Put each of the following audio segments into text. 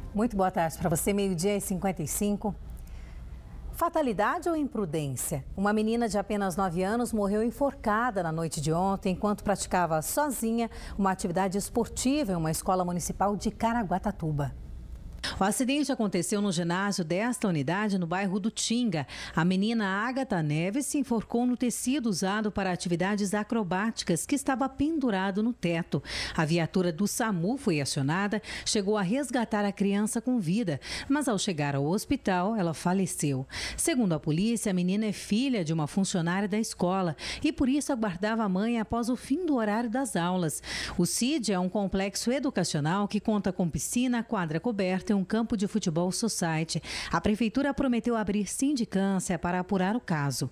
Muito boa tarde para você, 12h55. Fatalidade ou imprudência? Uma menina de apenas 9 anos morreu enforcada na noite de ontem enquanto praticava sozinha uma atividade esportiva em uma escola municipal de Caraguatatuba. O acidente aconteceu no ginásio desta unidade no bairro do Tinga. A menina Ágata Neves se enforcou no tecido usado para atividades acrobáticas que estava pendurado no teto. A viatura do SAMU foi acionada, chegou a resgatar a criança com vida, mas ao chegar ao hospital, ela faleceu. Segundo a polícia, a menina é filha de uma funcionária da escola e por isso aguardava a mãe após o fim do horário das aulas. O CID é um complexo educacional que conta com piscina, quadra coberta e um campo de futebol society. A prefeitura prometeu abrir sindicância para apurar o caso.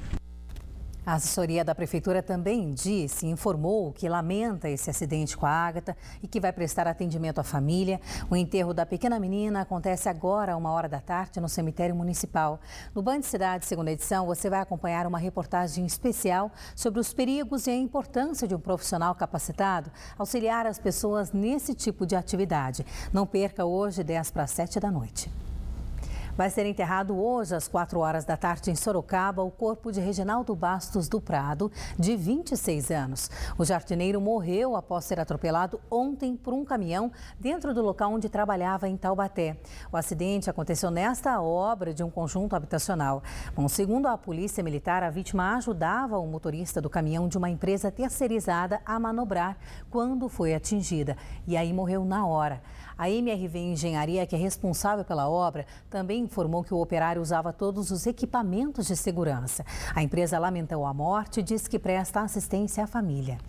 A assessoria da prefeitura também informou que lamenta esse acidente com a Ágata e que vai prestar atendimento à família. O enterro da pequena menina acontece agora, às 13h, no cemitério municipal. No Band Cidade, segunda edição, você vai acompanhar uma reportagem especial sobre os perigos e a importância de um profissional capacitado auxiliar as pessoas nesse tipo de atividade. Não perca hoje, 6:50 da noite. Vai ser enterrado hoje, às 16h em Sorocaba, o corpo de Reginaldo Bastos do Prado, de 26 anos. O jardineiro morreu após ser atropelado ontem por um caminhão dentro do local onde trabalhava em Taubaté. O acidente aconteceu nesta obra de um conjunto habitacional. Bom, segundo a Polícia Militar, a vítima ajudava o motorista do caminhão de uma empresa terceirizada a manobrar quando foi atingida. E aí morreu na hora. A MRV Engenharia, que é responsável pela obra, também informou que o operário usava todos os equipamentos de segurança. A empresa lamentou a morte e disse que presta assistência à família.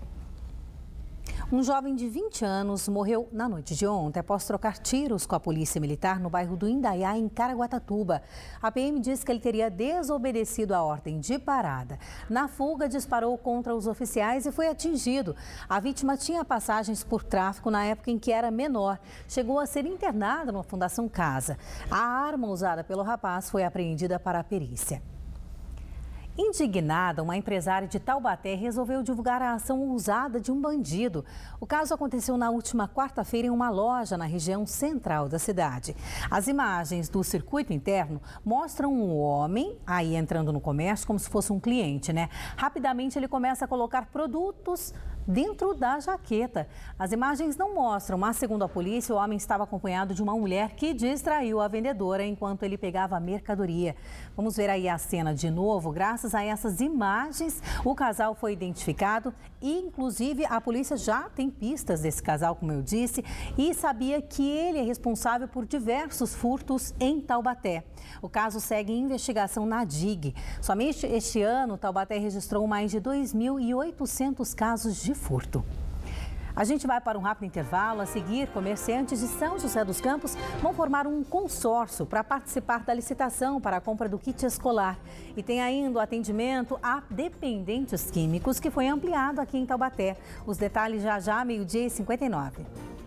Um jovem de 20 anos morreu na noite de ontem após trocar tiros com a polícia militar no bairro do Indaiá, em Caraguatatuba. A PM diz que ele teria desobedecido a ordem de parada. Na fuga, disparou contra os oficiais e foi atingido. A vítima tinha passagens por tráfico na época em que era menor. Chegou a ser internada na Fundação Casa. A arma usada pelo rapaz foi apreendida para a perícia. Indignada, uma empresária de Taubaté resolveu divulgar a ação ousada de um bandido. O caso aconteceu na última quarta-feira em uma loja na região central da cidade. As imagens do circuito interno mostram um homem aí entrando no comércio como se fosse um cliente, né? Rapidamente ele começa a colocar produtos dentro da jaqueta. As imagens não mostram, mas segundo a polícia, o homem estava acompanhado de uma mulher que distraiu a vendedora enquanto ele pegava a mercadoria. Vamos ver aí a cena de novo. Graças a essas imagens, o casal foi identificado e, inclusive, a polícia já tem pistas desse casal, como eu disse, e sabia que ele é responsável por diversos furtos em Taubaté. O caso segue em investigação na DIG. Somente este ano, Taubaté registrou mais de 2.800 casos de furto. A gente vai para um rápido intervalo. A seguir, comerciantes de São José dos Campos vão formar um consórcio para participar da licitação para a compra do kit escolar. E tem ainda o atendimento a dependentes químicos que foi ampliado aqui em Taubaté. Os detalhes já, 12h59.